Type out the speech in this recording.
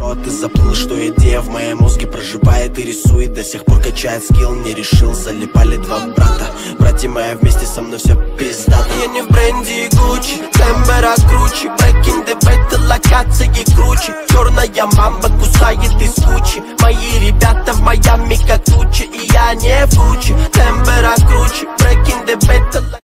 Ты заплыл, что идея в моем мозге проживает и рисует. До сих пор качает скилл, не решил. Залипали два брата, братья мои, вместе со мной все пиздато. Я не в бренде и Гуччи, тембера круче. Back in the battle, локации круче. Черная мамба кусает из кучи. Мои ребята в Майами как тучи, и я не в Гуччи. Тембера круче, back in the battle.